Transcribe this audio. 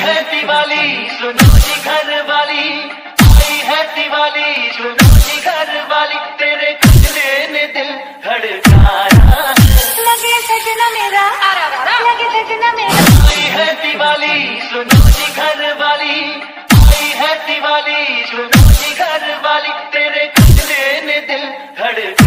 है दिवाली सुनो जी घर वाली, आई है दिवाली सुनो जी घर वाली, तेरे खतरे ने दिल धड़काया। लगे सजना मेरा, लगे सजना मेरा। आई है दिवाली सुनो जी घर वाली, आई है दिवाली सुनो जी घर वाली, तेरे खतरे ने दिल धड़काया।